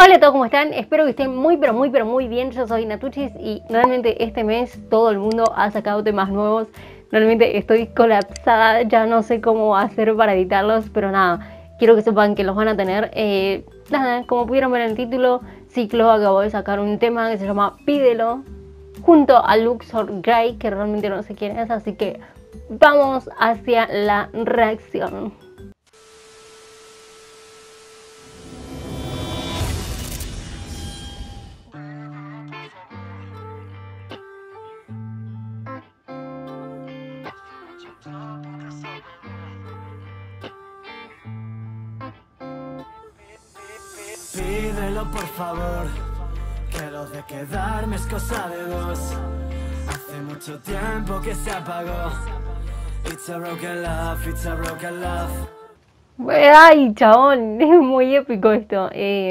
Hola a todos, ¿cómo están? Espero que estén muy muy bien. Yo soy Natuchis y realmente este mes todo el mundo ha sacado temas nuevos. Realmente estoy colapsada, ya no sé cómo hacer para editarlos, pero nada, quiero que sepan que los van a tener. Nada, como pudieron ver en el título, Ciclo acabó de sacar un tema que se llama Pídelo, junto a Luxor Grey, que realmente no sé quién es, así que vamos hacia la reacción. Pídelo por favor, que lo de quedarme es cosa de dos. Hace mucho tiempo que se apagó. It's a broken love, it's a broken love. Ay, chabón, es muy épico esto.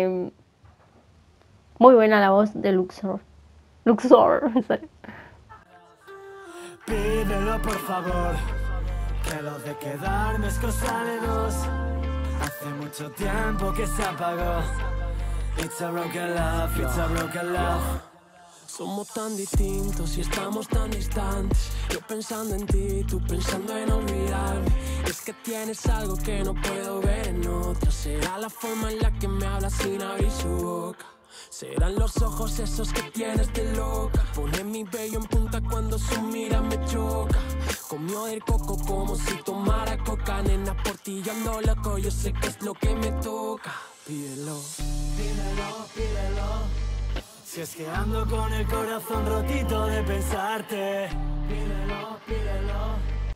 Muy buena la voz de Luxor. Luxor. Pídelo por favor, que lo de quedarme es cosa de dos. Hace mucho tiempo que se apagó. It's a broken love, it's a broken love. Somos tan distintos y estamos tan distantes. Yo pensando en ti, tú pensando en olvidarme. Es que tienes algo que no puedo ver en otra. Será la forma en la que me hablas sin abrir su boca. Serán los ojos esos que tienes de loca. Pone mi vello en punta cuando su mira me choca. Comió el coco como si tomara coca. Nena, por ti yo ando loco, yo sé que es lo que me toca. Pídelo, pídelo, pídelo. Si es que ando con el corazón rotito de pensarte. Pídelo, pídelo.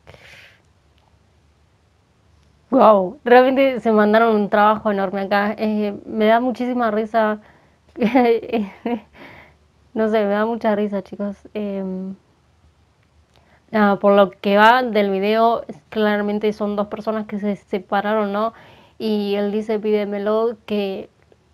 Wow, realmente se mandaron un trabajo enorme acá. Me da muchísima risa. No sé, me da mucha risa, chicos. Nada, por lo que va del video, claramente son dos personas que se separaron, ¿no? Y él dice, pídemelo, que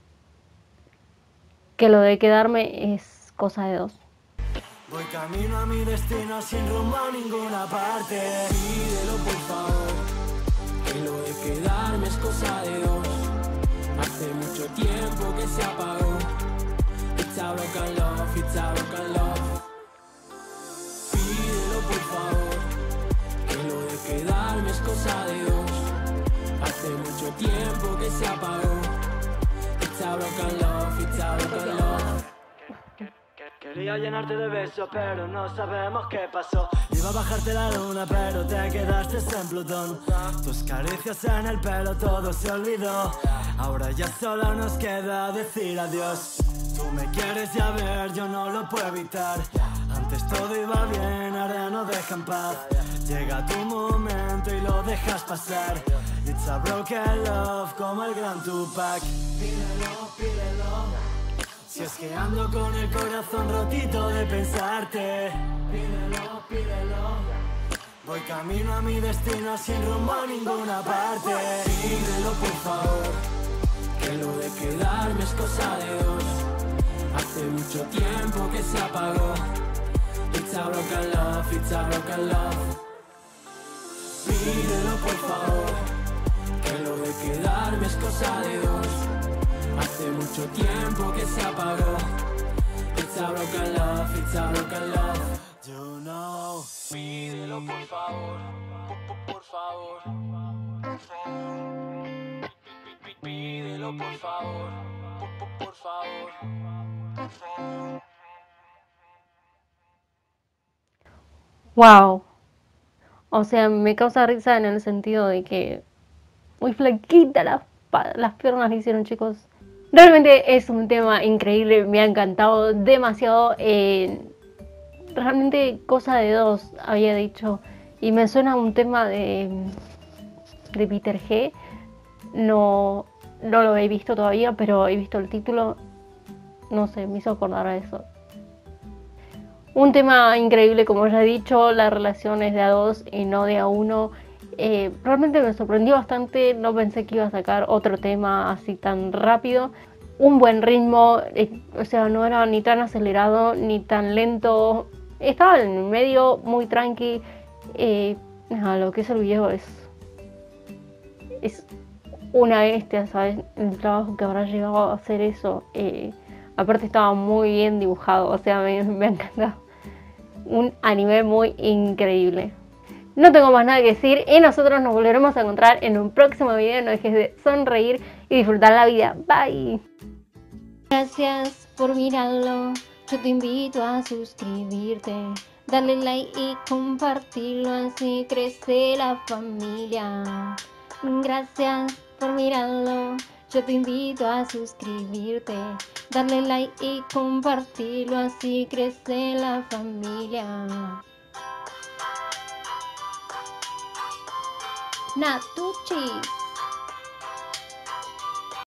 lo de quedarme es cosa de dos. Voy camino a mi destino sin rumbo a ninguna parte. Pídelo por favor, que lo de quedarme es cosa de dos. Hace mucho tiempo que se apagó. It's a broken love, it's a broken love. Pídelo por favor, que lo de quedarme es cosa de dos. Hace mucho tiempo que se apagó. It's a broken love, it's a broken love. Quería llenarte de besos, pero no sabemos qué pasó. Iba a bajarte la luna, pero te quedaste en Plutón. Tus caricias en el pelo, todo se olvidó. Ahora ya solo nos queda decir adiós. Tú me quieres ya ver, yo no lo puedo evitar. Antes todo iba bien, ahora no deja en paz. Llega tu momento y lo dejas pasar. It's a broken love, como el gran Tupac. Pídelo, pídelo. Si es que ando con el corazón rotito de pensarte. Pídelo, pídelo. Voy camino a mi destino sin rumbo a ninguna parte. Pídelo por favor, que lo de quedarme es cosa de dos. Hace mucho tiempo que se apagó. It's a broken love, it's a broken love. Pídelo por favor, que lo de quedarme es cosa de dos. Hace mucho tiempo que se apagó. It's a broken love, it's a broken love. You know. Pídelo por favor, por favor. Pídelo por favor, por favor. Wow. O sea, me causa risa en el sentido de que muy flaquita las piernas le hicieron, chicos. Realmente es un tema increíble, me ha encantado demasiado. Realmente cosa de dos, había dicho. Y me suena a un tema de Peter G. No lo he visto todavía, pero he visto el título. No sé, me hizo acordar a eso. Un tema increíble, como ya he dicho, la relación es de a dos y no de a uno. Realmente me sorprendió bastante, no pensé que iba a sacar otro tema así tan rápido. Un buen ritmo, o sea, no era ni tan acelerado ni tan lento. Estaba en el medio, muy tranqui. Lo que es el video es una bestia, ¿sabes? El trabajo que habrá llegado a hacer eso. Aparte estaba muy bien dibujado, o sea, me ha encantado. Un anime muy increíble. No tengo más nada que decir y nosotros nos volveremos a encontrar en un próximo video. No dejes de sonreír y disfrutar la vida. Bye. Gracias por mirarlo. Yo te invito a suscribirte, darle like y compartirlo, así crece la familia. Gracias por mirarlo. Yo te invito a suscribirte, darle like y compartirlo, así crece la familia. Natuchis.